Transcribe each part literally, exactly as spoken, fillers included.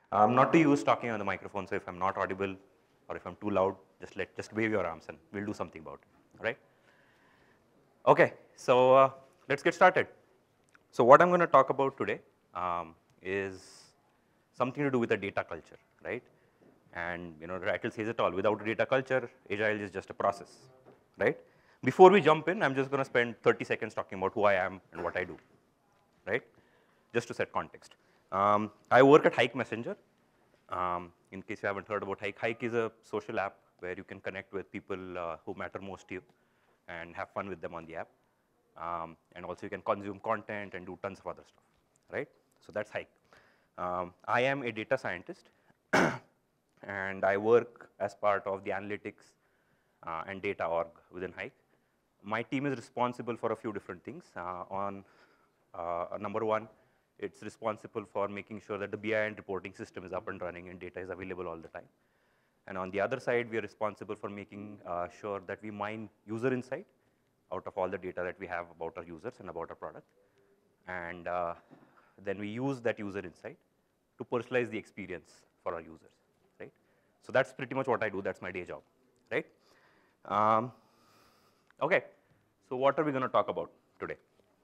Um, not to use talking on the microphone, so if I'm not audible or if I'm too loud, just let just wave your arms and we'll do something about it. All right? Okay, so uh, let's get started. So what I'm going to talk about today um, is something to do with a data culture, right? And you know, the title says it all. Without a data culture, agile is just a process, right? Before we jump in, I'm just going to spend thirty seconds talking about who I am and what I do, right? Just to set context. Um, I work at Hike Messenger. Um, in case you haven't heard about Hike, Hike is a social app where you can connect with people uh, who matter most to you and have fun with them on the app. Um, and also you can consume content and do tons of other stuff, right? So that's Hike. Um, I am a data scientist, and I work as part of the analytics uh, and data org within Hike. My team is responsible for a few different things. Uh, on uh, number one, it's responsible for making sure that the B I and reporting system is up and running and data is available all the time. And on the other side, we are responsible for making uh, sure that we mine user insight out of all the data that we have about our users and about our product. And uh, then we use that user insight to personalize the experience for our users, right? So that's pretty much what I do. That's my day job, right? Um, okay, so what are we going to talk about today?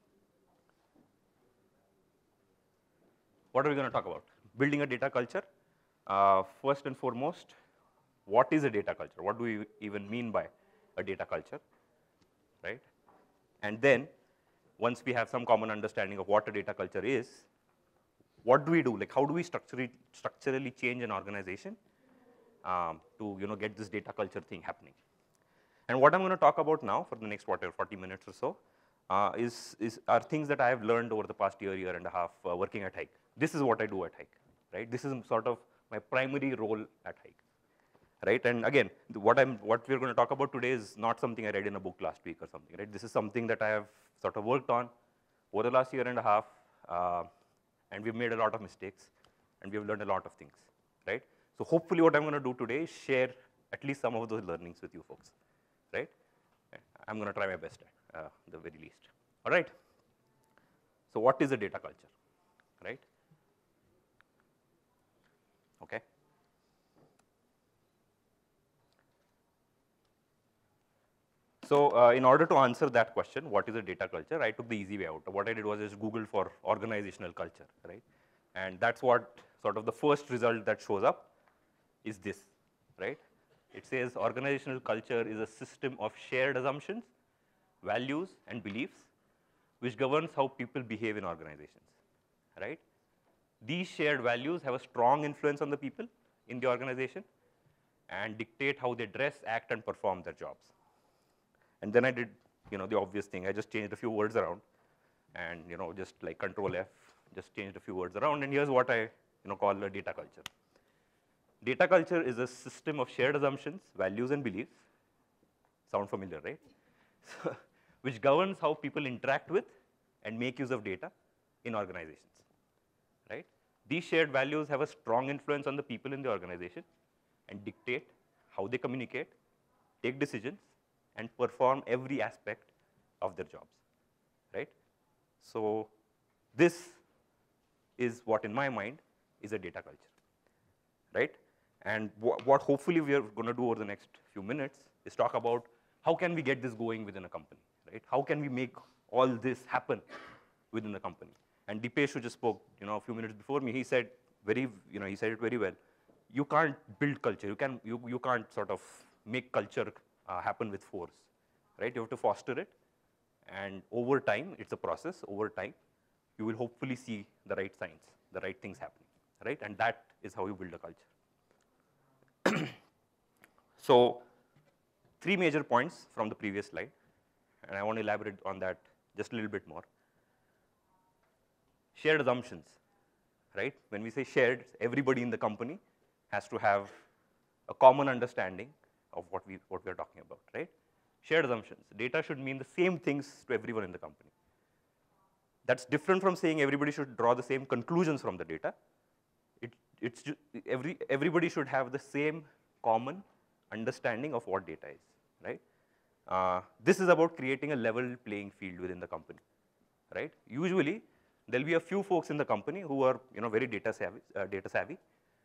What are we going to talk about? Building a data culture. Uh, first and foremost, what is a data culture? What do we even mean by a data culture, right? And then, once we have some common understanding of what a data culture is, what do we do? Like, how do we structurally, structurally change an organization um, to you know, get this data culture thing happening? And what I'm going to talk about now for the next whatever forty minutes or so uh, is, is are things that I have learned over the past year, year and a half uh, working at Hike. This is what I do at Hike, right? This is sort of my primary role at Hike, right? And again, what I'm what we're going to talk about today is not something I read in a book last week or something, right? This is something that I have sort of worked on over the last year and a half, uh, and we've made a lot of mistakes, and we've learned a lot of things, right? So hopefully, what I'm going to do today is share at least some of those learnings with you folks, right? I'm going to try my best at uh, the very least. All right. So what is a data culture, right? Okay. So uh, in order to answer that question, what is a data culture, I took the easy way out. What I did was just Google for organizational culture, right? And that's what sort of the first result that shows up is this, right? It says organizational culture is a system of shared assumptions, values, and beliefs which governs how people behave in organizations, right? These shared values have a strong influence on the people in the organization and dictate how they dress, act, and perform their jobs. And then I did, you know, the obvious thing. I just changed a few words around, and you know, just like Control F, just changed a few words around. And here's what I, you know, call a data culture. Data culture is a system of shared assumptions, values, and beliefs. Sound familiar, right? So, which governs how people interact with and make use of data in organizations, right? These shared values have a strong influence on the people in the organization and dictate how they communicate, take decisions, and perform every aspect of their jobs, right? So this is what, in my mind, is a data culture, right? And wh what hopefully we are going to do over the next few minutes is talk about how can we get this going within a company, right? How can we make all this happen within the company? And Dipesh, who just spoke, you know, a few minutes before me, he said very, you know, he said it very well. You can't build culture. You can, you, you can't sort of make culture uh, happen with force, right? You have to foster it, and over time, it's a process. Over time, you will hopefully see the right signs, the right things happening, right? And that is how you build a culture. So, three major points from the previous slide, and I want to elaborate on that just a little bit more. Shared assumptions, right? When we say shared, everybody in the company has to have a common understanding of what we what we're talking about, right? Shared assumptions. Data should mean the same things to everyone in the company. That's different from saying everybody should draw the same conclusions from the data. It, it's every everybody should have the same common understanding of what data is, right? Uh, this is about creating a level playing field within the company, right? Usually, there'll be a few folks in the company who are, you know, very data savvy, uh, data savvy,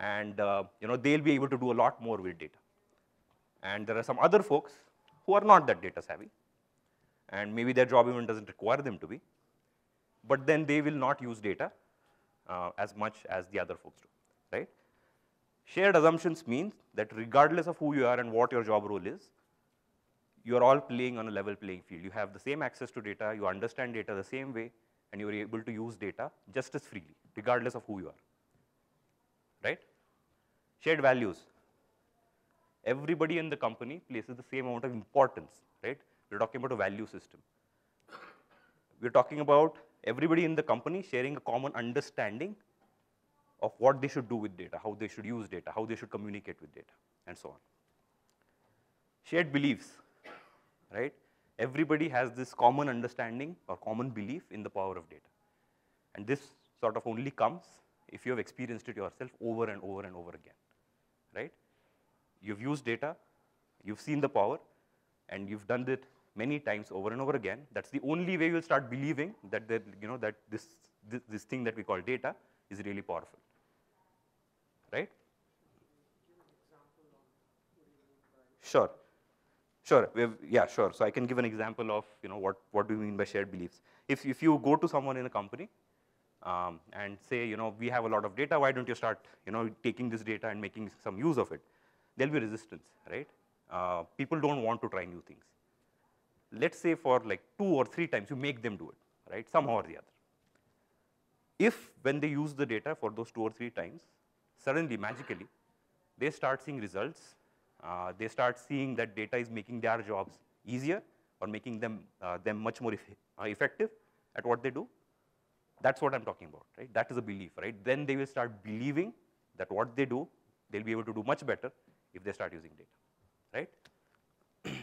and uh, you know, they'll be able to do a lot more with data. And there are some other folks who are not that data savvy, and maybe their job even doesn't require them to be, but then they will not use data uh, as much as the other folks do, right? Shared assumptions means that regardless of who you are and what your job role is, you are all playing on a level playing field. You have the same access to data, you understand data the same way, and you are able to use data just as freely, regardless of who you are, right? Shared values. Everybody in the company places the same amount of importance, right? We're talking about a value system. We're talking about everybody in the company sharing a common understanding of what they should do with data, how they should use data, how they should communicate with data, and so on. Shared beliefs, right? Everybody has this common understanding or common belief in the power of data. And this sort of only comes if you have experienced it yourself over and over and over again, right? You've used data, you've seen the power, and you've done it many times over and over again. That's the only way you'll start believing that, that, you know, that this, this, this thing that we call data is really powerful, right? Sure. Sure. We have, yeah, sure. So I can give an example of, you know, what, what do we mean by shared beliefs. If, if you go to someone in a company um, and say, you know, we have a lot of data, why don't you start, you know, taking this data and making some use of it? There'll be resistance, right? Uh, people don't want to try new things. Let's say for like two or three times, you make them do it, right? Somehow or the other. If when they use the data for those two or three times, suddenly, magically, they start seeing results. Uh, they start seeing that data is making their jobs easier or making them, uh, them much more eff uh, effective at what they do. That's what I'm talking about, right? That is a belief, right? Then they will start believing that what they do, they'll be able to do much better if they start using data, right?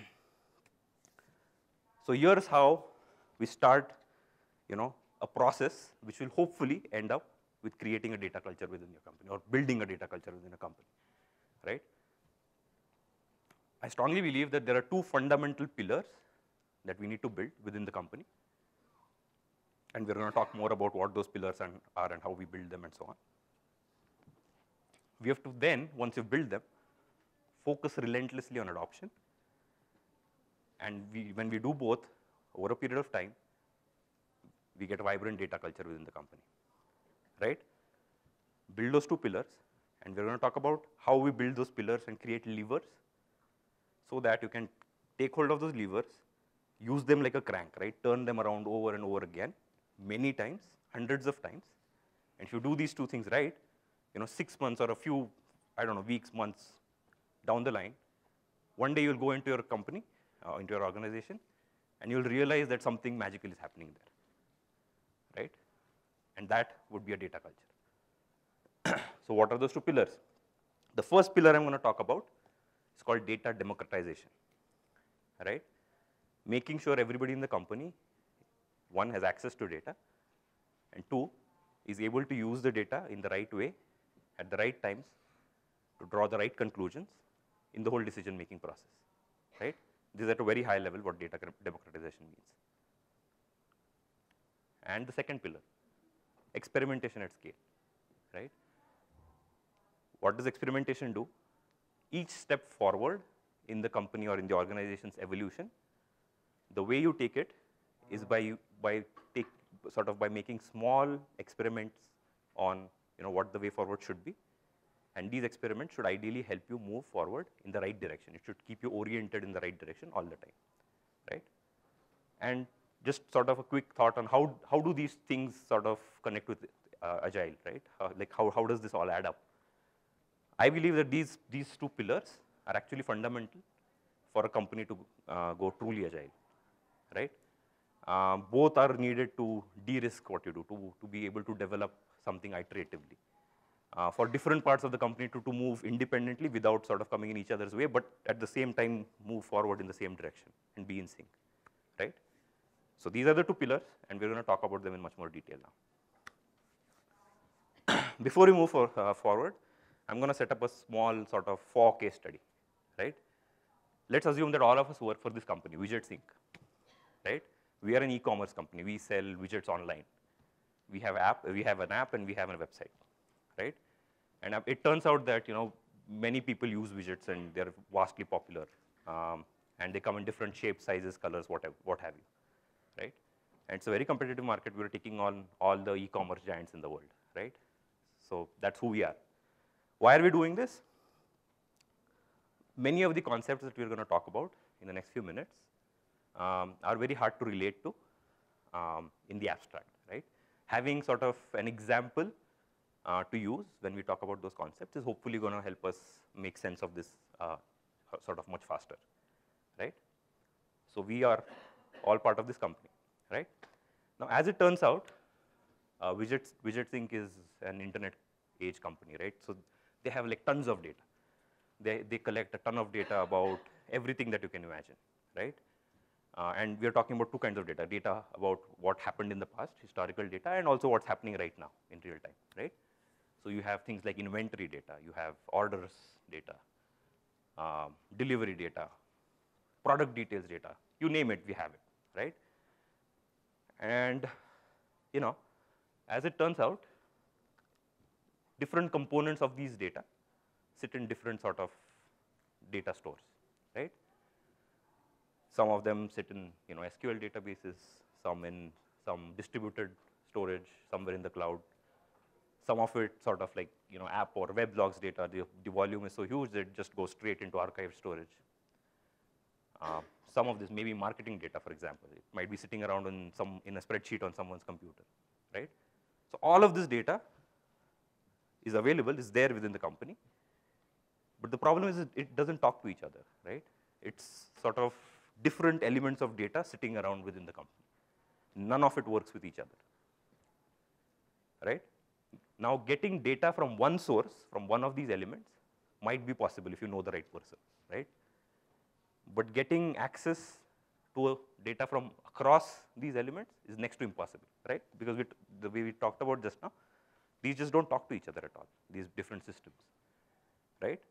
So here's how we start, you know, a process which will hopefully end up with creating a data culture within your company or building a data culture within a company, right? I strongly believe that there are two fundamental pillars that we need to build within the company. And we're going to talk more about what those pillars are and how we build them and so on. We have to then, once you build them, focus relentlessly on adoption. And we, when we do both, over a period of time, we get a vibrant data culture within the company, right? Build those two pillars, and we're going to talk about how we build those pillars and create levers so that you can take hold of those levers, use them like a crank, right? Turn them around over and over again, many times, hundreds of times. And if you do these two things right, you know, six months or a few, I don't know, weeks, months down the line, one day you'll go into your company, uh, into your organization, and you'll realize that something magical is happening there, right? And that would be a data culture. So what are those two pillars? The first pillar I'm going to talk about is called data democratization, right? Making sure everybody in the company, one, has access to data, and two, is able to use the data in the right way, at the right times, to draw the right conclusions in the whole decision-making process, right? This is at a very high level what data democratization means. And the second pillar, experimentation at scale, right? What does experimentation do? Each step forward in the company or in the organization's evolution, the way you take it is by, by take, sort of by making small experiments on, you know, what the way forward should be. And these experiments should ideally help you move forward in the right direction. It should keep you oriented in the right direction all the time, right? And just sort of a quick thought on how, how do these things sort of connect with uh, Agile, right? Uh, like how, how does this all add up? I believe that these, these two pillars are actually fundamental for a company to uh, go truly Agile, right? Um, both are needed to de-risk what you do, to, to be able to develop something iteratively. Uh, for different parts of the company to, to move independently without sort of coming in each other's way, but at the same time move forward in the same direction and be in sync, right? So these are the two pillars, and we're going to talk about them in much more detail now. Before we move for, uh, forward, I'm going to set up a small sort of for case study, right? Let's assume that all of us work for this company, Widgets Incorporated, right? We are an e-commerce company. We sell widgets online. We have app. We have an app, and we have a website, right? And uh, it turns out that, you know, many people use widgets and they're vastly popular. Um, and they come in different shapes, sizes, colors, whatever, what have you, right? And it's a very competitive market. We're taking on all the e-commerce giants in the world, right? So that's who we are. Why are we doing this? Many of the concepts that we're going to talk about in the next few minutes um, are very hard to relate to um, in the abstract, right? Having sort of an example uh, to use when we talk about those concepts is hopefully going to help us make sense of this uh, sort of much faster, right? So we are all part of this company, right? Now, as it turns out, uh, Widgets, Widgets Incorporated is an internet age company, right? So they have like tons of data. They, they collect a ton of data about everything that you can imagine, right? Uh, and we are talking about two kinds of data, data about what happened in the past, historical data, and also what's happening right now in real time, right? So you have things like inventory data, you have orders data, um, delivery data, product details data, you name it, we have it, right? And, you know, as it turns out, different components of these data sit in different sort of data stores, right? Some of them sit in, you know, S Q L databases, some in some distributed storage, somewhere in the cloud. Some of it sort of like, you know, app or web logs data, the, the volume is so huge that it just goes straight into archive storage. Uh, some of this may be marketing data, for example. It might be sitting around in, some, in a spreadsheet on someone's computer, right? So all of this data is available, is there within the company. But the problem is it, it doesn't talk to each other, right? It's sort of different elements of data sitting around within the company. None of it works with each other, right? Now, getting data from one source, from one of these elements, might be possible if you know the right person, right? But getting access to data from across these elements is next to impossible, right? Because we the way we talked about just now, these just don't talk to each other at all, these different systems, right?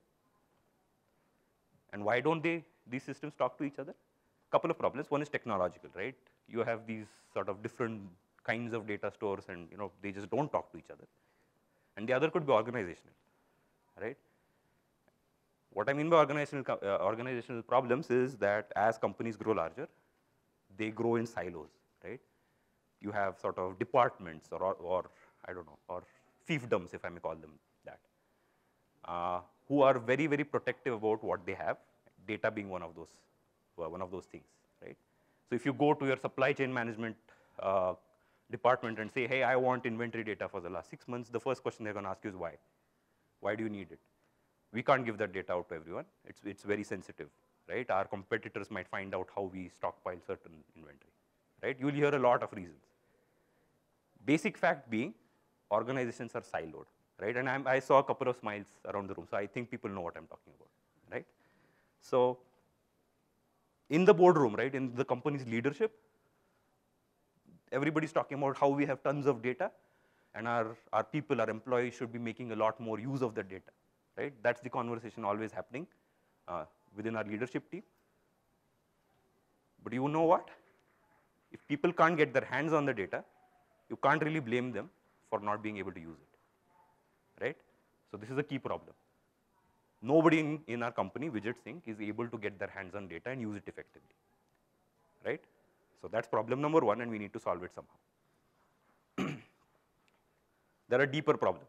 And why don't they, these systems talk to each other? Couple of problems. One is technological, right? You have these sort of different kinds of data stores and, you know, they just don't talk to each other. And the other could be organizational, right? What I mean by organizational, uh, organizational problems is that as companies grow larger, they grow in silos, right? You have sort of departments or, or, or I don't know, or fiefdoms, if I may call them that, uh, who are very, very protective about what they have, data being one of those, uh, one of those things, right? So if you go to your supply chain management uh, department and say, hey, I want inventory data for the last six months, the first question they're going to ask you is why? Why do you need it? We can't give that data out to everyone. It's, it's very sensitive, right? Our competitors might find out how we stockpile certain inventory, right? You'll hear a lot of reasons. Basic fact being, organizations are siloed, right? And I'm, I saw a couple of smiles around the room, so I think people know what I'm talking about, right? So in the boardroom, right, in the company's leadership, everybody's talking about how we have tons of data, and our, our people, our employees should be making a lot more use of the data, right? That's the conversation always happening uh, within our leadership team. But you know what? If people can't get their hands on the data, you can't really blame them for not being able to use it, right? So this is a key problem. Nobody in, in our company, Widgets Incorporated, is able to get their hands on data and use it effectively, right? So that's problem number one, and we need to solve it somehow. There are deeper problems.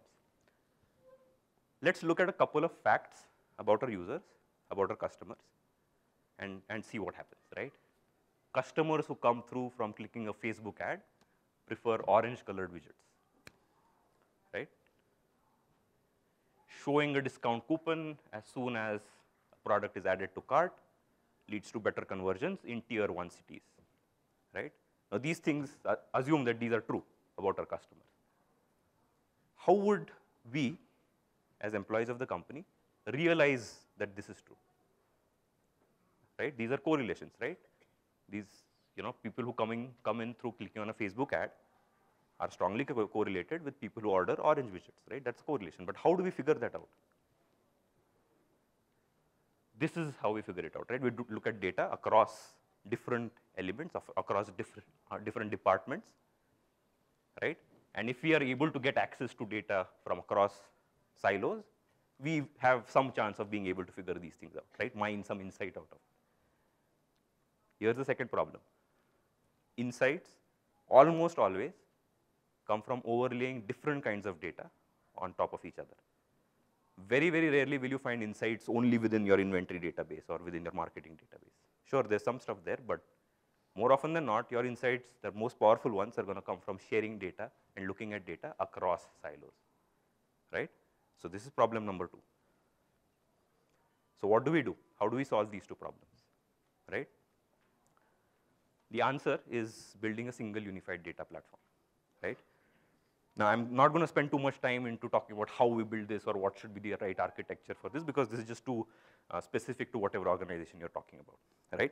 Let's look at a couple of facts about our users, about our customers, and, and see what happens, right? Customers who come through from clicking a Facebook ad prefer orange-colored widgets, right? Showing a discount coupon as soon as a product is added to cart leads to better conversions in tier one cities, right? Now, these things, uh, assume that these are true about our customers. How would we, as employees of the company, realize that this is true, right? These are correlations, right? These, you know, people who coming, come in through clicking on a Facebook ad are strongly co correlated with people who order orange widgets, right? That's a correlation. But how do we figure that out? This is how we figure it out, right? We do look at data across different elements, of, across different, uh, different departments, right? And if we are able to get access to data from across silos, we have some chance of being able to figure these things out, right? Mine some insight out of it. Here's the second problem. Insights almost always come from overlaying different kinds of data on top of each other. Very, very rarely will you find insights only within your inventory database or within your marketing database. Sure, there's some stuff there, but more often than not, your insights, the most powerful ones, are going to come from sharing data and looking at data across silos, right? So this is problem number two. So what do we do? How do we solve these two problems, right? The answer is building a single unified data platform, right? Now, I'm not going to spend too much time into talking about how we build this or what should be the right architecture for this, because this is just too uh, specific to whatever organization you're talking about, right?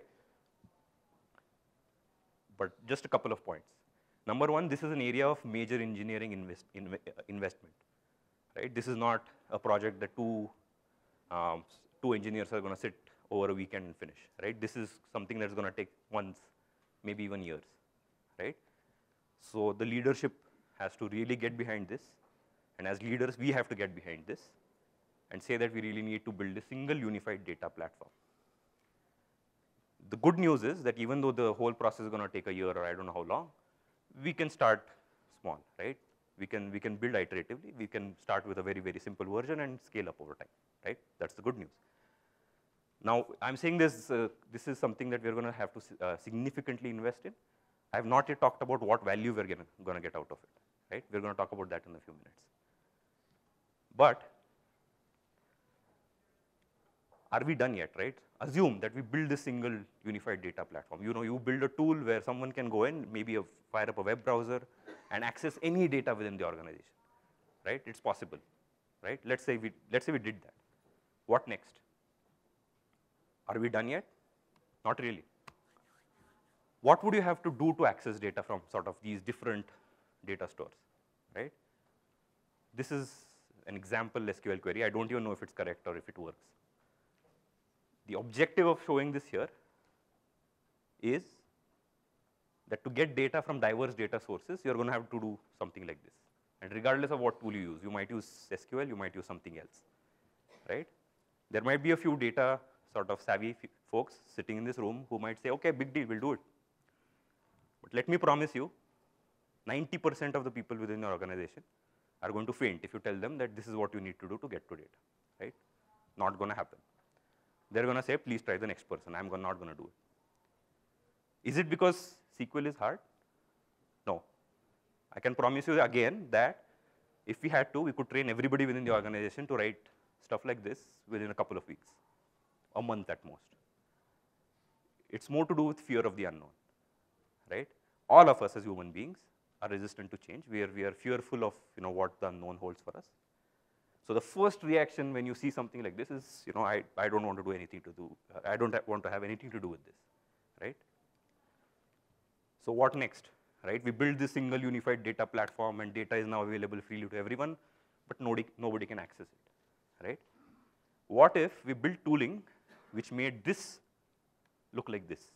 But just a couple of points. Number one, this is an area of major engineering invest, inv uh, investment, right? This is not a project that two, um, two engineers are going to sit over a weekend and finish, right? This is something that's going to take months, maybe even years, right? So the leadership has to really get behind this, and as leaders, we have to get behind this and say that we really need to build a single unified data platform. The good news is that even though the whole process is going to take a year or I don't know how long, we can start small, right? We can, we can build iteratively. We can start with a very, very simple version and scale up over time, right? That's the good news. Now, I'm saying this, uh, this is something that we're going to have to uh, significantly invest in. I have not yet talked about what value we're going to get out of it, right? We're going to talk about that in a few minutes. But are we done yet, right? Assume that we build this single unified data platform. You know, you build a tool where someone can go in, maybe a, fire up a web browser and access any data within the organization, right? It's possible, right? Let's say we, let's say we did that. What next? Are we done yet? Not really. What would you have to do to access data from sort of these different data stores, right? This is an example S Q L query. I don't even know if it's correct or if it works. The objective of showing this here is that to get data from diverse data sources, you're going to have to do something like this. And regardless of what tool you use, you might use S Q L, you might use something else, right? There might be a few data sort of savvy folks sitting in this room who might say, okay, big deal, we'll do it. But let me promise you, ninety percent of the people within your organization are going to faint if you tell them that this is what you need to do to get to data, right? Not going to happen. They're going to say, please try the next person. I'm not going to do it. Is it because S Q L is hard? No. I can promise you again that if we had to, we could train everybody within the organization to write stuff like this within a couple of weeks, a month at most. It's more to do with fear of the unknown, right? All of us as human beings are resistant to change. We are, we are fearful of, you know, what the unknown holds for us. So the first reaction when you see something like this is, you know, I, I don't want to do anything to do, I don't want to have anything to do with this, right? So what next, right? We build this single unified data platform and data is now available freely to everyone, but nobody, nobody can access it, right? What if we built tooling which made this look like this,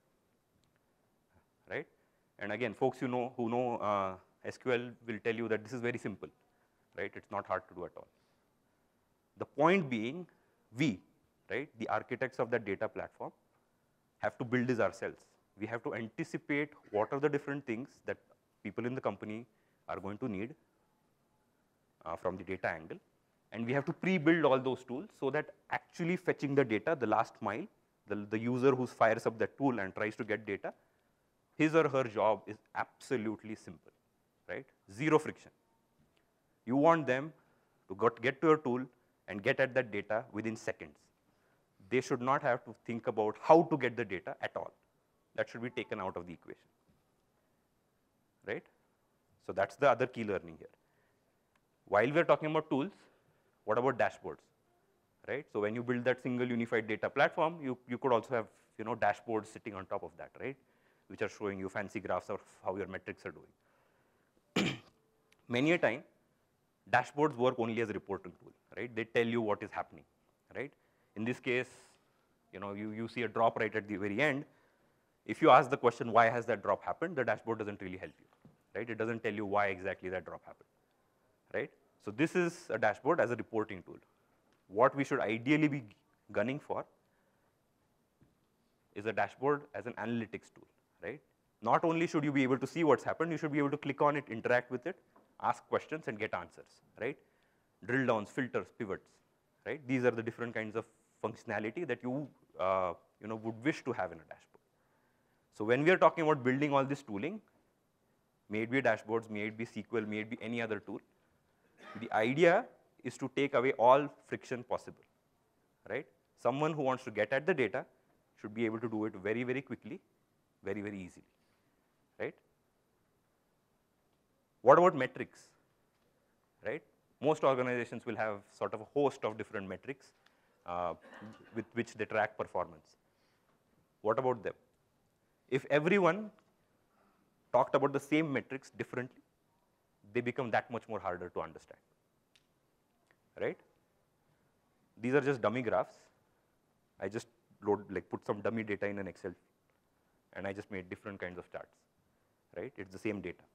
right? And again, folks you know, who know uh, S Q L will tell you that this is very simple, right? It's not hard to do at all. The point being, we, right, the architects of that data platform, have to build this ourselves. We have to anticipate what are the different things that people in the company are going to need uh, from the data angle. And we have to pre-build all those tools so that actually fetching the data, the last mile, the, the user who fires up that tool and tries to get data, his or her job is absolutely simple, right? Zero friction. You want them to got, get to your tool and get at that data within seconds. They should not have to think about how to get the data at all. That should be taken out of the equation, right? So that's the other key learning here. While we're talking about tools, what about dashboards, right? So when you build that single unified data platform, you, you could also have, you know, dashboards sitting on top of that, right? Which are showing you fancy graphs of how your metrics are doing. Many a time, dashboards work only as a reporting tool, right? They tell you what is happening, right? In this case, you know, you, you see a drop right at the very end. If you ask the question, why has that drop happened, the dashboard doesn't really help you, right? It doesn't tell you why exactly that drop happened, right? So this is a dashboard as a reporting tool. What we should ideally be gunning for is a dashboard as an analytics tool, right? Not only should you be able to see what's happened, you should be able to click on it, interact with it, ask questions, and get answers, right? Drill downs, filters, pivots, right? These are the different kinds of functionality that you, uh, you know, would wish to have in a dashboard. So when we are talking about building all this tooling, may it be dashboards, may it be S Q L, may it be any other tool, the idea is to take away all friction possible, right? Someone who wants to get at the data should be able to do it very, very quickly, very, very easily, right? What about metrics, right? Most organizations will have sort of a host of different metrics uh, with which they track performance. What about them? If everyone talked about the same metrics differently, they become that much more harder to understand, right? These are just dummy graphs. I just load, like put some dummy data in an Excel, and I just made different kinds of charts, right? It's the same data.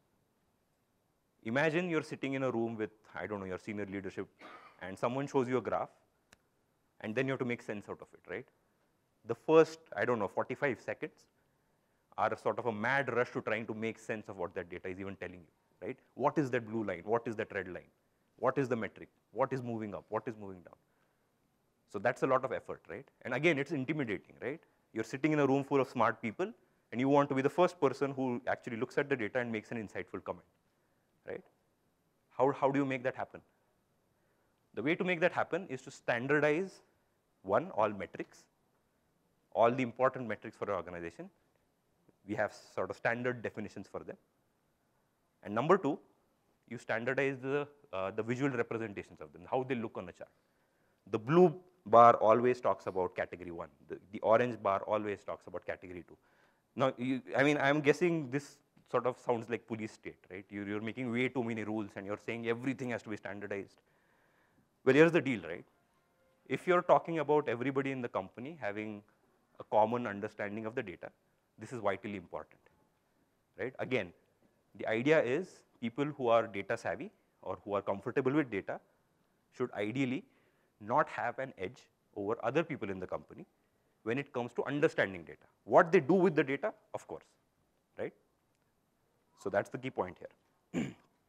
Imagine you're sitting in a room with, I don't know, your senior leadership, and someone shows you a graph, and then you have to make sense out of it, right? The first, I don't know, forty-five seconds are sort of a mad rush to trying to make sense of what that data is even telling you, right? What is that blue line? What is that red line? What is the metric? What is moving up? What is moving down? So that's a lot of effort, right? And again, it's intimidating, right? You're sitting in a room full of smart people, and you want to be the first person who actually looks at the data and makes an insightful comment, right? How, how do you make that happen? The way to make that happen is to standardize, one, all metrics, all the important metrics for an organization. We have sort of standard definitions for them. And number two, you standardize the, uh, the visual representations of them, how they look on a chart. The blue bar always talks about category one. The, the orange bar always talks about category two. Now, you, I mean, I'm guessing this sort of sounds like police state, right? You're, you're making way too many rules, and you're saying everything has to be standardized. Well, here's the deal, right? If you're talking about everybody in the company having a common understanding of the data, this is vitally important, right? Again, the idea is people who are data savvy or who are comfortable with data should ideally not have an edge over other people in the company when it comes to understanding data. What they do with the data, of course, right? So that's the key point here.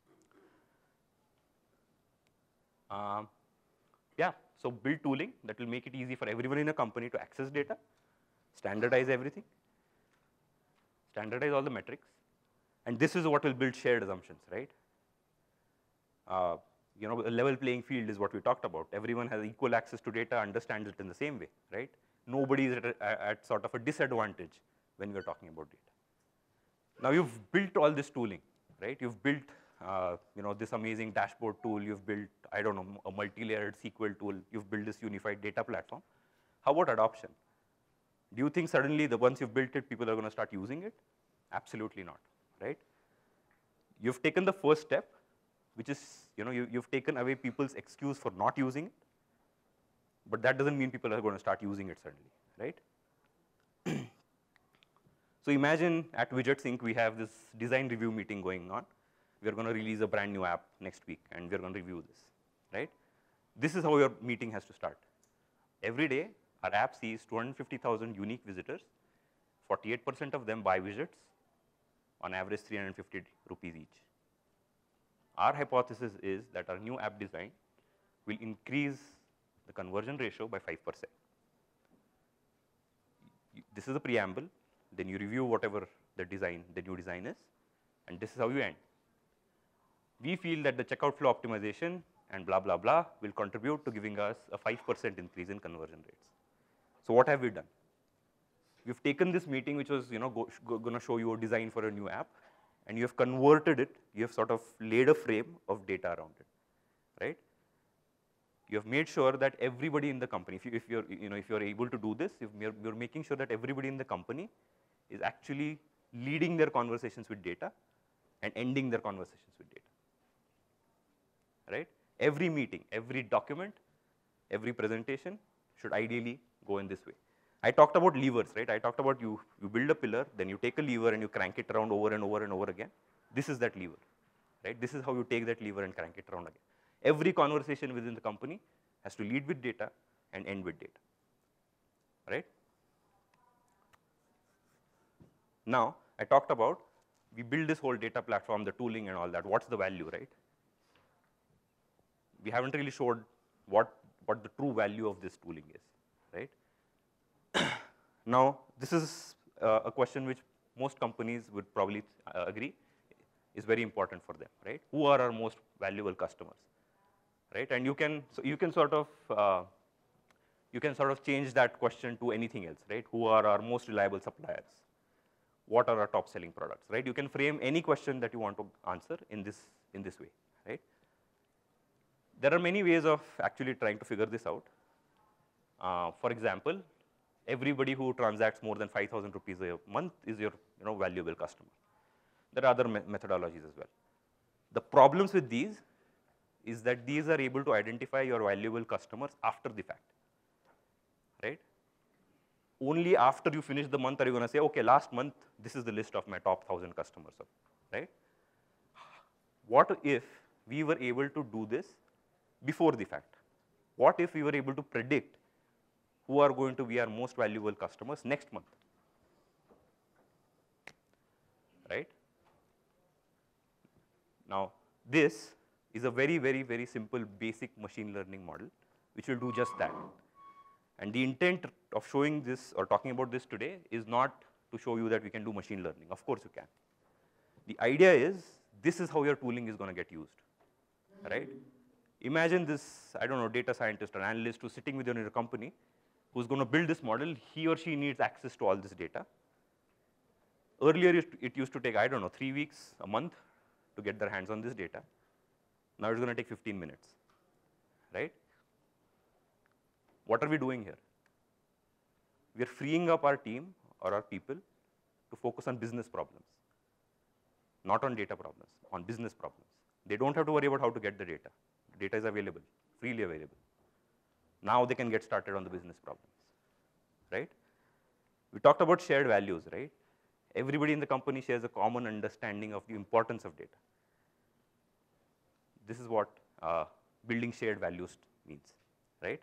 um, yeah, so build tooling that will make it easy for everyone in a company to access data, standardize everything, standardize all the metrics, and this is what will build shared assumptions, right? Uh, you know, a level playing field is what we talked about. Everyone has equal access to data, understands it in the same way, right? Nobody is at, a, at sort of a disadvantage when we're talking about data. Now you've built all this tooling, right? You've built, uh, you know, this amazing dashboard tool. You've built, I don't know, a multi-layered S Q L tool. You've built this unified data platform. How about adoption? Do you think suddenly, the once you've built it, people are going to start using it? Absolutely not, right? You've taken the first step, which is, you know, you, you've taken away people's excuse for not using it, but that doesn't mean people are going to start using it suddenly, right? So imagine at Widgets Incorporated, we have this design review meeting going on. We're going to release a brand new app next week, and we're going to review this, right? This is how your meeting has to start. Every day, our app sees two hundred fifty thousand unique visitors. forty-eight percent of them buy widgets, on average three hundred fifty rupees each. Our hypothesis is that our new app design will increase the conversion ratio by five percent. This is the preamble. Then you review whatever the design, the new design is, and this is how you end. We feel that the checkout flow optimization and blah, blah, blah will contribute to giving us a five percent increase in conversion rates. So what have we done? We've taken this meeting, which was, you know, go, go, going to show you a design for a new app, and you have converted it. You have sort of laid a frame of data around it, right? You have made sure that everybody in the company, if, you, if you're, you know, if you're able to do this, if you're, you're making sure that everybody in the company is actually leading their conversations with data and ending their conversations with data, right? Every meeting, every document, every presentation should ideally go in this way. I talked about levers, right? I talked about you, you build a pillar, then you take a lever and you crank it around over and over and over again. This is that lever, right? This is how you take that lever and crank it around again. Every conversation within the company has to lead with data and end with data, right? Now, I talked about, we build this whole data platform, the tooling and all that. What's the value, right? We haven't really showed what, what the true value of this tooling is, right? Now, this is uh, a question which most companies would probably uh, agree is very important for them, right? Who are our most valuable customers, right? And you can, so you can sort of, uh, you can sort of change that question to anything else, right? Who are our most reliable suppliers? What are our top selling products, right? You can frame any question that you want to answer in this, in this way, right? There are many ways of actually trying to figure this out. Uh, for example, everybody who transacts more than five thousand rupees a month is your you know, valuable customer. There are other me methodologies as well. The problems with these is that these are able to identify your valuable customers after the fact, right? Only after you finish the month are you going to say, okay, last month, this is the list of my top one thousand customers, right? What if we were able to do this before the fact? What if we were able to predict who are going to be our most valuable customers next month, right? Now, this is a very, very, very simple basic machine learning model, which will do just that. And the intent of showing this or talking about this today is not to show you that we can do machine learning. Of course you can. The idea is, this is how your tooling is going to get used, right? Imagine this, I don't know, data scientist or analyst who's sitting with you in your company, who's going to build this model. He or she needs access to all this data. Earlier, it used to take, I don't know, three weeks, a month to get their hands on this data. Now it's going to take fifteen minutes, right? What are we doing here? We are freeing up our team or our people to focus on business problems, not on data problems, on business problems. They don't have to worry about how to get the data. The data is available, freely available. Now they can get started on the business problems, right? We talked about shared values, right? Everybody in the company shares a common understanding of the importance of data. This is what uh, building shared values means, right?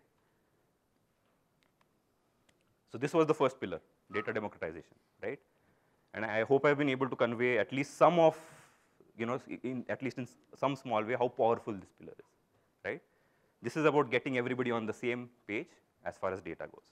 So this was the first pillar, data democratization, right? And I hope I've been able to convey at least some of, you know, in, at least in some small way, how powerful this pillar is, right? This is about getting everybody on the same page as far as data goes.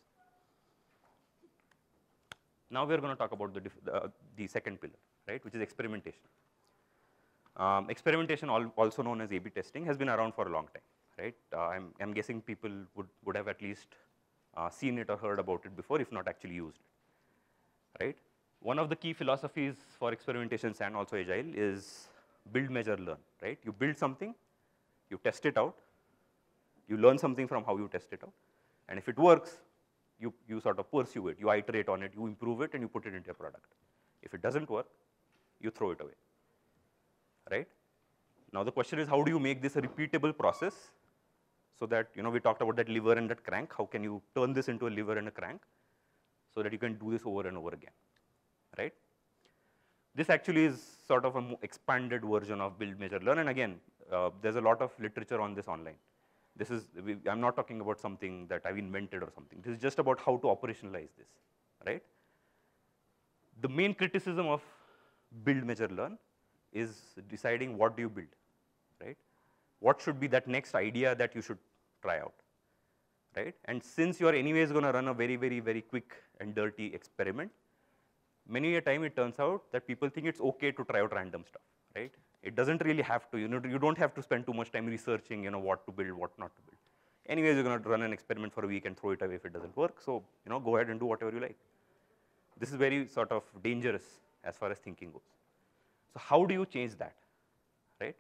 Now we're going to talk about the, the, uh, the second pillar, right, which is experimentation. Um, experimentation, al also known as A B testing, has been around for a long time, right? Uh, I'm, I'm guessing people would, would have at least uh, seen it or heard about it before, if not actually used it, right? One of the key philosophies for experimentation and also agile is build, measure, learn, right? You build something, you test it out, you learn something from how you test it out, and if it works, you, you sort of pursue it, you iterate on it, you improve it, and you put it into a product. If it doesn't work, you throw it away, right? Now the question is, how do you make this a repeatable process so that, you know, we talked about that lever and that crank, how can you turn this into a lever and a crank so that you can do this over and over again, right? This actually is sort of an expanded version of build, measure, learn, and again, uh, there's a lot of literature on this online. This is, we, I'm not talking about something that I've invented or something. This is just about how to operationalize this, right? The main criticism of build, measure, learn is deciding what do you build, right? What should be that next idea that you should try out, right? And since you are anyways going to run a very, very, very quick and dirty experiment, many a time it turns out that people think it's okay to try out random stuff, right? It doesn't really have to. You know, you don't have to spend too much time researching, you know, what to build, what not to build. Anyways, you're going to run an experiment for a week and throw it away if it doesn't work. So, you know, go ahead and do whatever you like. This is very sort of dangerous as far as thinking goes. So how do you change that, right?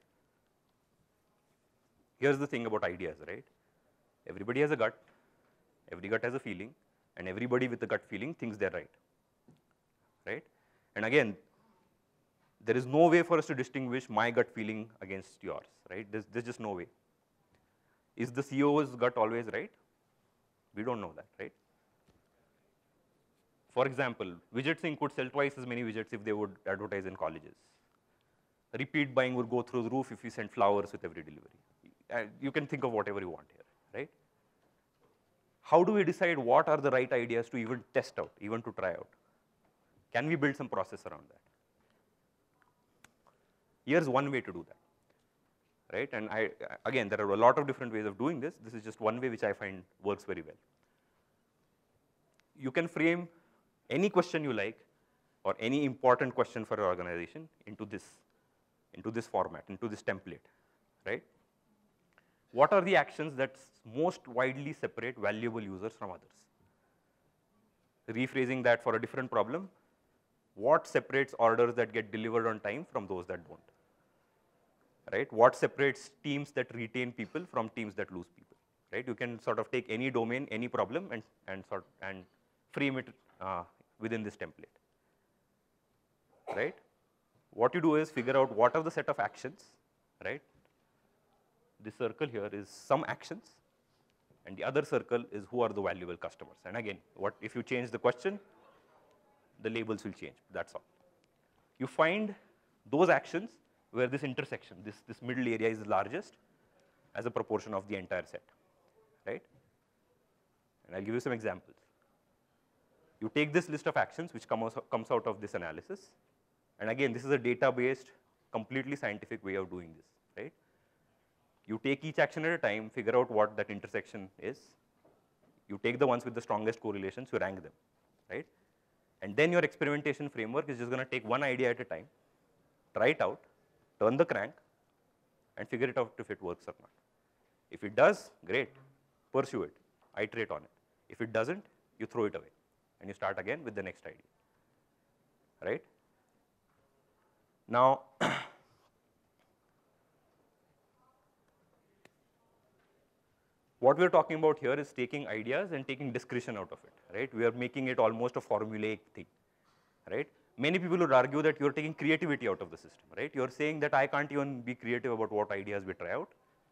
Here's the thing about ideas, right? Everybody has a gut, every gut has a feeling, and everybody with a gut feeling thinks they're right, right? And again, there is no way for us to distinguish my gut feeling against yours, right? There's, there's just no way. Is the C E O's gut always right? We don't know that, right? For example, Widget Sync could sell twice as many widgets if they would advertise in colleges. Repeat buying would go through the roof if we sent flowers with every delivery. uh, you can think of whatever you want here, right? How do we decide what are the right ideas to even test out, even to try out? Can we build some process around that? Here's one way to do that, right? And I, again, there are a lot of different ways of doing this. This is just one way which I find works very well. You can frame any question you like or any important question for your organization into this, into this format, into this template, right? What are the actions that most widely separate valuable users from others? Rephrasing that for a different problem, what separates orders that get delivered on time from those that don't? Right? What separates teams that retain people from teams that lose people? Right? You can sort of take any domain, any problem, and, and, sort, and frame it uh, within this template. Right? What you do is figure out what are the set of actions, right? This circle here is some actions, and the other circle is who are the valuable customers. And again, what if you change the question, the labels will change. That's all. You find those actions where this intersection, this, this middle area is largest as a proportion of the entire set, right? And I'll give you some examples. You take this list of actions which comes, comes out of this analysis, and again, this is a data-based, completely scientific way of doing this, right? You take each action at a time, figure out what that intersection is. You take the ones with the strongest correlations, you rank them, right? And then your experimentation framework is just going to take one idea at a time, try it out, turn the crank, and figure it out if it works or not. If it does, great, pursue it, iterate on it. If it doesn't, you throw it away, and you start again with the next idea, right? Now, what we're talking about here is taking ideas and taking discretion out of it, right? We are making it almost a formulaic thing, right? Many people would argue that you're taking creativity out of the system, right? You're saying that I can't even be creative about what ideas we try out.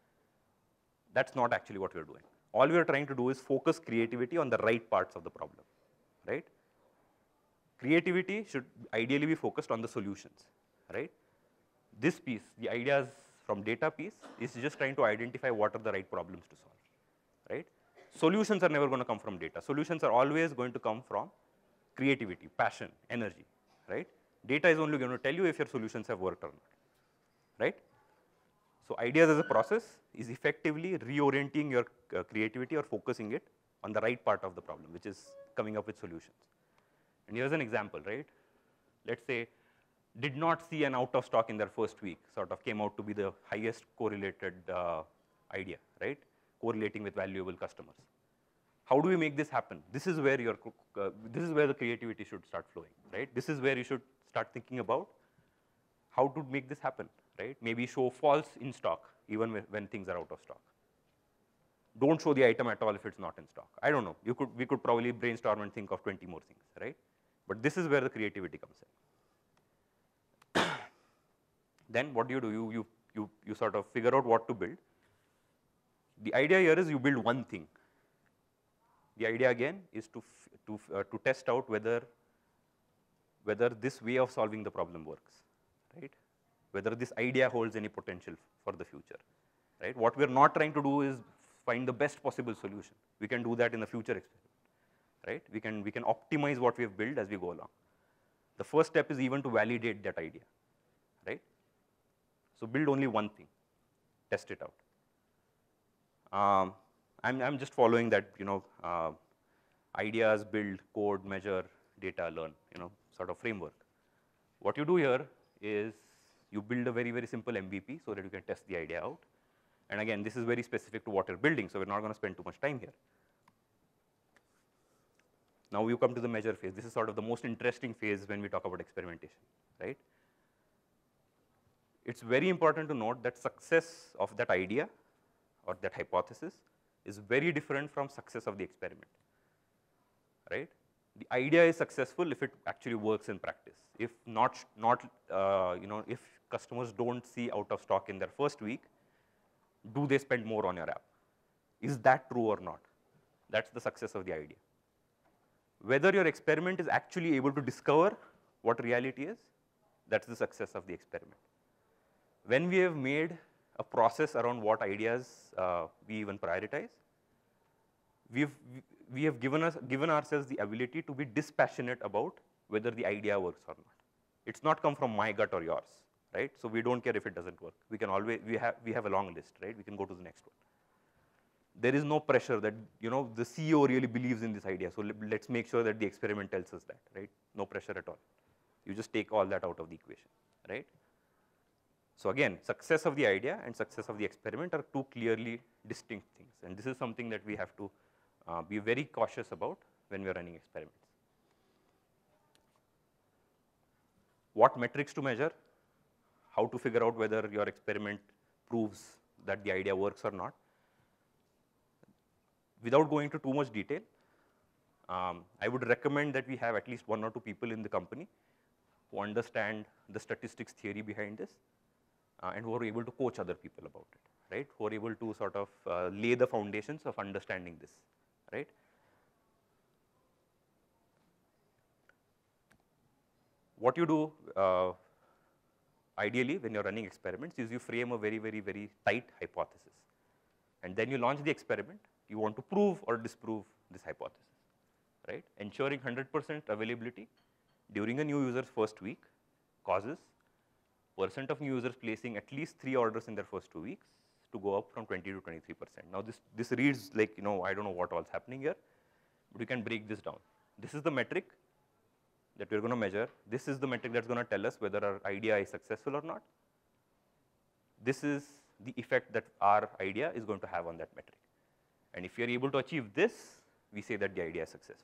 That's not actually what we're doing. All we're trying to do is focus creativity on the right parts of the problem, right? Creativity should ideally be focused on the solutions, right? This piece, the ideas from data piece, is just trying to identify what are the right problems to solve. Right? Solutions are never going to come from data. Solutions are always going to come from creativity, passion, energy, right? Data is only going to tell you if your solutions have worked or not, right? So ideas as a process is effectively reorienting your uh, creativity or focusing it on the right part of the problem, which is coming up with solutions. And here's an example, right? Let's say did not see an out of stock in their first week, sort of came out to be the highest correlated uh, idea, right? Correlating with valuable customers. How do we make this happen? This is where your, uh, this is where the creativity should start flowing, right? This is where you should start thinking about how to make this happen, right? Maybe show false in stock even when, when things are out of stock. Don't show the item at all if it's not in stock. I don't know. You could, we could probably brainstorm and think of twenty more things, right? But this is where the creativity comes in. Then what do you do? You, you, you, you sort of figure out what to build. The idea here is you build one thing. The idea again is to, to, uh, to test out whether, whether this way of solving the problem works, right? Whether this idea holds any potential for the future, right? What we're not trying to do is find the best possible solution. We can do that in the future experiment, right? We can, we can optimize what we have built as we go along. The first step is even to validate that idea, right? So build only one thing, test it out. Um, I'm, I'm just following that, you know, uh, ideas, build, code, measure, data, learn, you know, sort of framework. What you do here is you build a very, very simple M V P so that you can test the idea out. And again, this is very specific to what you're building, so we're not going to spend too much time here. Now you come to the measure phase. This is sort of the most interesting phase when we talk about experimentation, right? It's very important to note that success of that idea or that hypothesis is very different from success of the experiment, right? The idea is successful if it actually works in practice. If not, not uh, you know, if customers don't see out of stock in their first week, do they spend more on your app? Is that true or not? That's the success of the idea. Whether your experiment is actually able to discover what reality is, that's the success of the experiment. When we have made a process around what ideas uh, we even prioritize. We've, we have given, us, given ourselves the ability to be dispassionate about whether the idea works or not. It's not come from my gut or yours, right? So we don't care if it doesn't work. We can always, we have, we have a long list, right? We can go to the next one. There is no pressure that, you know, the C E O really believes in this idea, so let's make sure that the experiment tells us that, right? No pressure at all. You just take all that out of the equation, right? So again, success of the idea and success of the experiment are two clearly distinct things, and this is something that we have to uh, be very cautious about when we are running experiments. What metrics to measure? How to figure out whether your experiment proves that the idea works or not? Without going into too much detail, um, I would recommend that we have at least one or two people in the company who understand the statistics theory behind this uh, and who are able to coach other people about it, right? Who are able to sort of uh, lay the foundations of understanding this, right? What you do uh, ideally when you're running experiments is you frame a very, very, very tight hypothesis. And then you launch the experiment. You want to prove or disprove this hypothesis, right? Ensuring one hundred percent availability during a new user's first week causes percent of new users placing at least three orders in their first two weeks to go up from twenty to twenty-three percent. Now this, this reads like, you know, I don't know what all's happening here, but you can break this down. This is the metric that we're going to measure. This is the metric that's going to tell us whether our idea is successful or not. This is the effect that our idea is going to have on that metric. And if you're able to achieve this, we say that the idea is successful,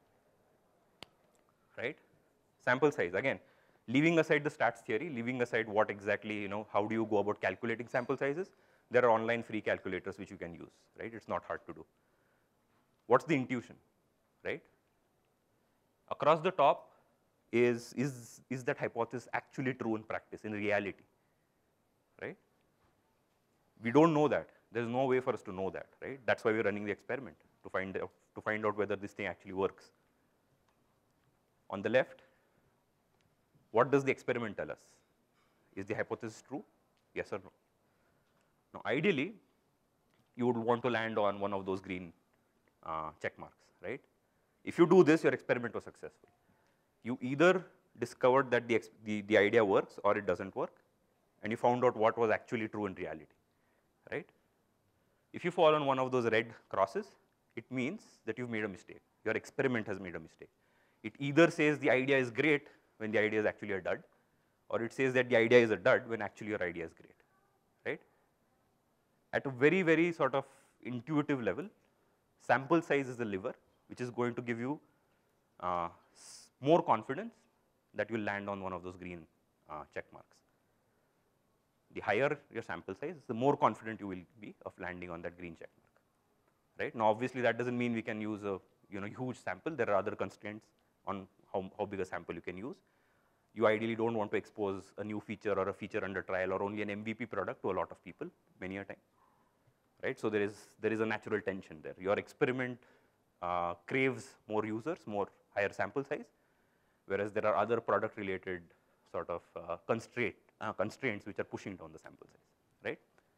right? Sample size, again, leaving aside the stats theory, leaving aside what exactly, you know, how do you go about calculating sample sizes, there are online free calculators which you can use, right? It's not hard to do. What's the intuition, right? Across the top is, is, is that hypothesis actually true in practice, in reality, right? We don't know that. There's no way for us to know that, right? That's why we're running the experiment, to find out, to find out whether this thing actually works. On the left, what does the experiment tell us? Is the hypothesis true? Yes or no? Now, ideally, you would want to land on one of those green uh, check marks, right? If you do this, your experiment was successful. You either discovered that the, the, the idea works or it doesn't work, and you found out what was actually true in reality, right? If you fall on one of those red crosses, it means that you've made a mistake. Your experiment has made a mistake. It either says the idea is great when the idea is actually a dud, or it says that the idea is a dud when actually your idea is great, right? At a very, very sort of intuitive level, sample size is the lever, which is going to give you uh, more confidence that you'll land on one of those green uh, check marks. The higher your sample size, the more confident you will be of landing on that green check mark, right? Now, obviously, that doesn't mean we can use a you know huge sample. There are other constraints on how, how big a sample you can use. You ideally don't want to expose a new feature or a feature under trial or only an M V P product to a lot of people many a time, right? So there is there is a natural tension there. Your experiment uh, craves more users, more higher sample size, whereas there are other product-related sort of uh, constraint, uh, constraints which are pushing down the sample size, right?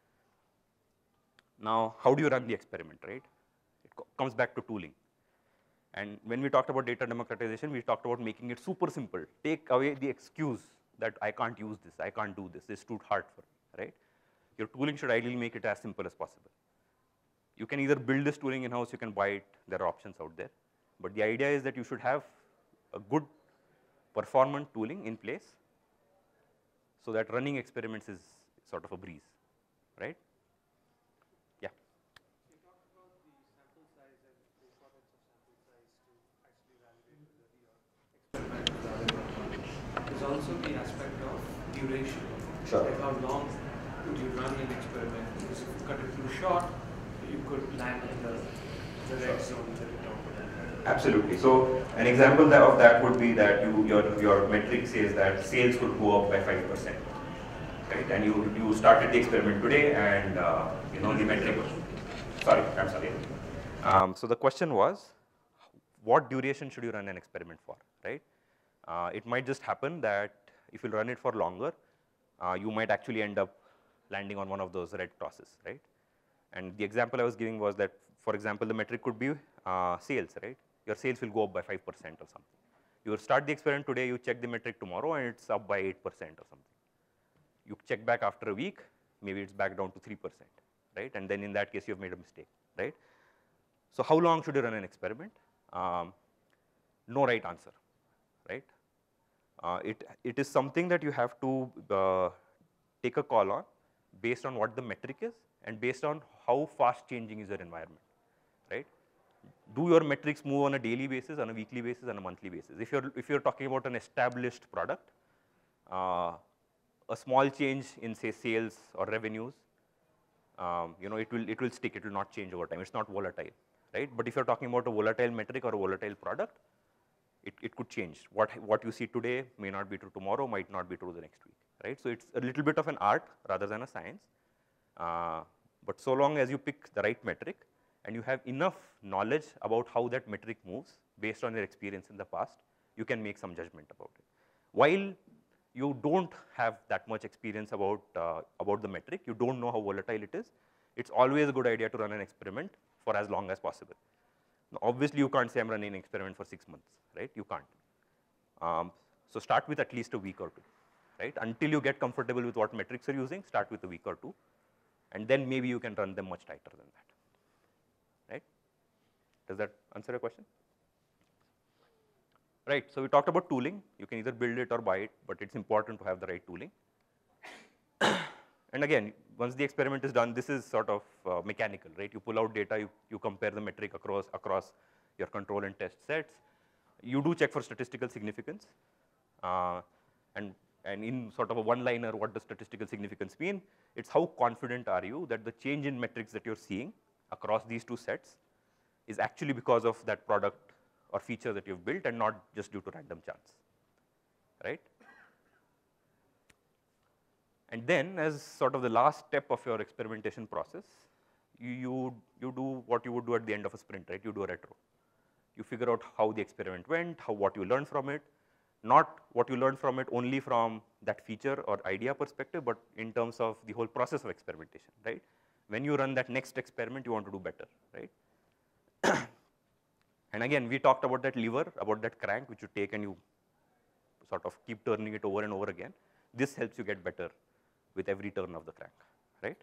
Now, how do you run the experiment, right? It co comes back to tooling. And when we talked about data democratization, we talked about making it super simple. Take away the excuse that I can't use this, I can't do this, it's too hard for me, right? Your tooling should ideally make it as simple as possible. You can either build this tooling in-house, you can buy it, there are options out there. But the idea is that you should have a good performant tooling in place so that running experiments is sort of a breeze, right? Yeah. You talked about the sample size and the importance of sample size to actually validate whether your experiment is valid or not. There's also the aspect of duration. Sure. Like how long would you run an experiment? Because if you cut it too short, you could land in the, the red zone that you talked about. Absolutely. So an example that of that would be that you your your metric says that sales would go up by five percent, right? And you you started the experiment today, and uh, you know the metric. Sorry, I'm sorry. Um, so the question was, what duration should you run an experiment for, right? Uh, it might just happen that if you run it for longer, uh, you might actually end up landing on one of those red crosses, right? And the example I was giving was that, for example, the metric could be uh, sales, right? Your sales will go up by five percent or something. You start the experiment today, you check the metric tomorrow, and it's up by eight percent or something. You check back after a week, maybe it's back down to three percent, right? And then in that case, you've made a mistake, right? So how long should you run an experiment? Um, no right answer, right? Uh, it, it is something that you have to uh, take a call on based on what the metric is and based on how fast changing is your environment, right? Do your metrics move on a daily basis, on a weekly basis, on a monthly basis? If you're, if you're talking about an established product, uh, a small change in, say, sales or revenues, um, you know, it will, it will stick, it will not change over time. It's not volatile, right? But if you're talking about a volatile metric or a volatile product, it, it could change. What, what you see today may not be true tomorrow, might not be true the next week, right? So it's a little bit of an art rather than a science. Uh, but so long as you pick the right metric and you have enough knowledge about how that metric moves based on your experience in the past, you can make some judgment about it. While you don't have that much experience about, uh, about the metric, you don't know how volatile it is, it's always a good idea to run an experiment for as long as possible. Now, obviously, you can't say I'm running an experiment for six months, right? You can't. Um, so start with at least a week or two, right? Until you get comfortable with what metrics you're using, start with a week or two, and then maybe you can run them much tighter than that, right? Does that answer your question? Right, so we talked about tooling. You can either build it or buy it, but it's important to have the right tooling. And again, once the experiment is done, this is sort of uh, mechanical, right? You pull out data, you, you compare the metric across, across your control and test sets. You do check for statistical significance. Uh, and, and in sort of a one-liner, what does statistical significance mean? It's how confident are you that the change in metrics that you're seeing across these two sets is actually because of that product or feature that you've built and not just due to random chance, right? And then, as sort of the last step of your experimentation process, you, you, you do what you would do at the end of a sprint, right? You do a retro. You figure out how the experiment went, how, what you learned from it, not what you learned from it only from that feature or idea perspective, but in terms of the whole process of experimentation, right? When you run that next experiment, you want to do better, right? And again, we talked about that lever, about that crank, which you take and you sort of keep turning it over and over again. This helps you get better with every turn of the crank, right?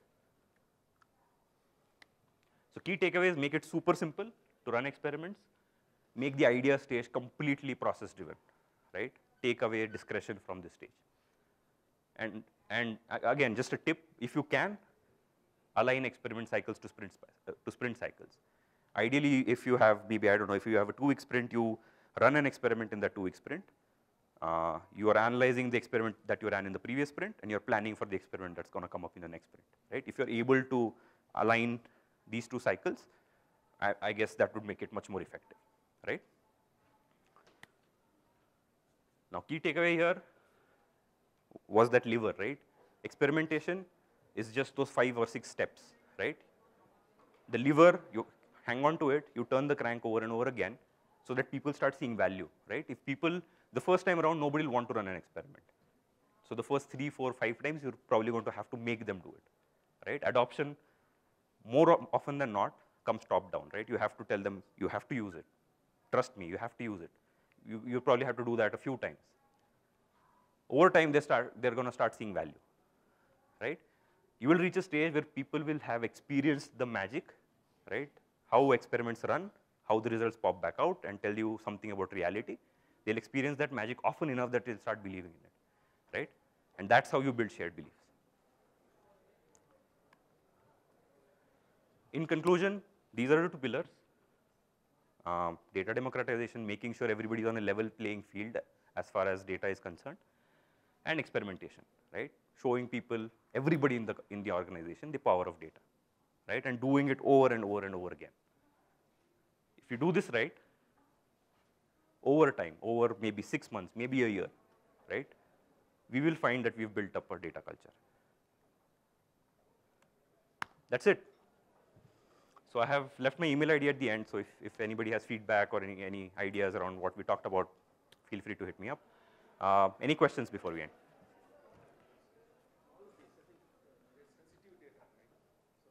So key takeaways: make it super simple to run experiments. Make the idea stage completely process driven, right? Take away discretion from this stage. And, and again, just a tip, if you can, align experiment cycles to sprint, uh, to sprint cycles. Ideally, if you have, maybe, I don't know, if you have a two-week sprint, you run an experiment in that two-week sprint. Uh, you are analyzing the experiment that you ran in the previous sprint, and you're planning for the experiment that's going to come up in the next sprint, right? If you're able to align these two cycles, I, I guess that would make it much more effective, right? Now, key takeaway here was that lever, right? Experimentation is just those five or six steps, right? The lever, you hang on to it, you turn the crank over and over again so that people start seeing value, right? If people, the first time around, nobody will want to run an experiment. So the first three, four, five times, you're probably going to have to make them do it, right? Adoption, more often than not, comes top down, right? You have to tell them, you have to use it. Trust me, you have to use it. You, you probably have to do that a few times. Over time, they start, they're going to start seeing value, right? You will reach a stage where people will have experienced the magic, right? How experiments run, how the results pop back out and tell you something about reality. They'll experience that magic often enough that they'll start believing in it, right? And that's how you build shared beliefs. In conclusion, these are the two pillars. Um, data democratization, making sure everybody is on a level playing field as far as data is concerned, and experimentation, right? Showing people, everybody in the, in the organization, the power of data, right? And doing it over and over and over again. If you do this right, over time, over maybe six months, maybe a year, right? We will find that we've built up a data culture. That's it. So I have left my email I D at the end, so if, if anybody has feedback or any, any ideas around what we talked about, feel free to hit me up. Uh, any questions before we end?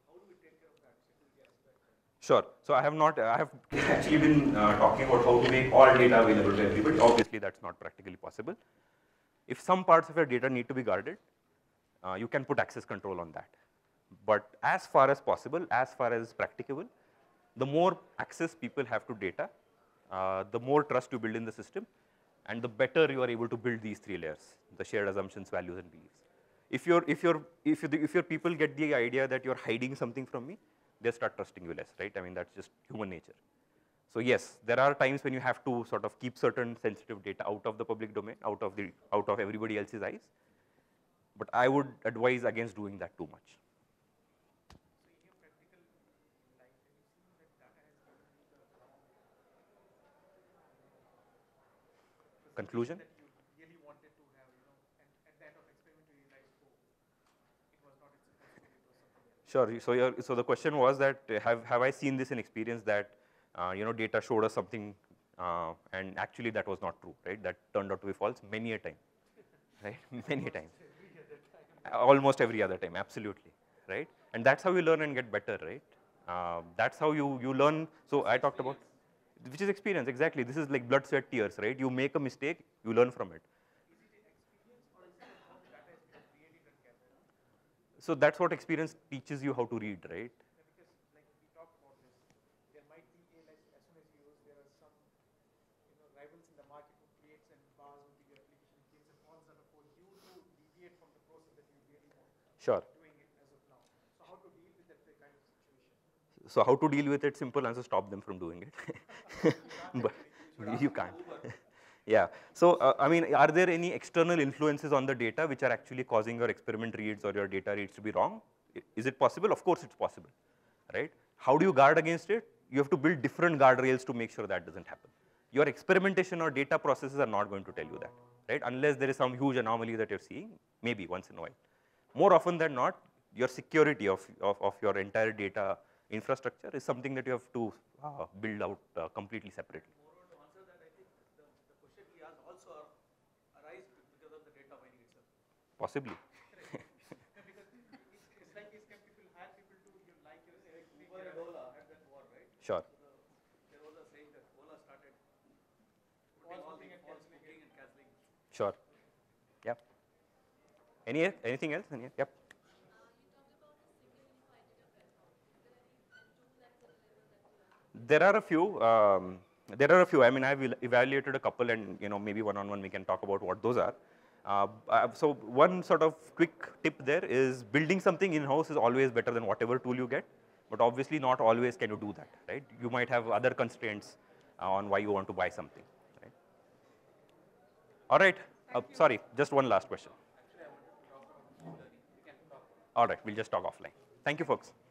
how do we take care of that security aspect? Sure. So I have not, I have actually been uh, talking about how to make all data available to everybody. Obviously, that's not practically possible. If some parts of your data need to be guarded, uh, you can put access control on that. But as far as possible, as far as practicable, the more access people have to data, uh, the more trust you build in the system, and the better you are able to build these three layers, the shared assumptions, values, and beliefs. If, you're, if, you're, if, you if your people get the idea that you're hiding something from me, they start trusting you less, right? I mean, that's just human nature. So yes, there are times when you have to sort of keep certain sensitive data out of the public domain, out of, the, out of everybody else's eyes. But I would advise against doing that too much. So in your practical life, have you seen that data has given you the wrong uh, Conclusion? that you really wanted to have, you know, and at the end of experiment you realized, oh, it was not its supposed to be, it was something else. Sure. So, your, so the question was that uh, have, have I seen this in experience that uh, you know, data showed us something uh, and actually that was not true, right? That turned out to be false many a time, right? Many a times. Every other time. Almost every other time, absolutely, right? And that's how you learn and get better, right? Uh, that's how you, you learn. So I talked about, which is experience, exactly. This is like blood, sweat, tears, right? You make a mistake, you learn from it. Is it experience or is it how the data has been created and gathered? So that's what experience teaches you how to read, right? Yeah, because like we talked about this, there might be a, like as soon as you use, there are some you know rivals in the market who creates and bars onto your application, creates and falls out of code. You to deviate from the process that you really want. Sure. Doing it as of now. So how to deal with that kind of situation? So how to deal with it? Simple answer: stop them from doing it. But you can't. Yeah. So uh, I mean, are there any external influences on the data which are actually causing your experiment reads or your data reads to be wrong? Is it possible? Of course, it's possible, right? How do you guard against it? You have to build different guardrails to make sure that doesn't happen. Your experimentation or data processes are not going to tell you that, right? Unless there is some huge anomaly that you're seeing, maybe once in a while. More often than not, your security of, of, of your entire data infrastructure is something that you have to uh, build out uh, completely separately. Moreover, to answer that, I think the, the question he asked also arise because of the data mining itself. Possibly. Because it's, it's like these people hire people to you like your Uber and Ola had that war, right? Sure. So the, there was a saying that Ola started putting all the false booking and cancelling. Sure. Yep. Any anything else? Any, yep. There are a few. Um, there are a few. I mean, I've evaluated a couple, and you know, maybe one-on-one we can talk about what those are. Uh, uh, so one sort of quick tip there is building something in-house is always better than whatever tool you get, but obviously not always can you do that, right? You might have other constraints uh, on why you want to buy something, right? All right. Uh, sorry, just one last question. Actually, I wanted to talk about machine learning. We can talk about it. All right, we'll just talk offline. Thank you, folks.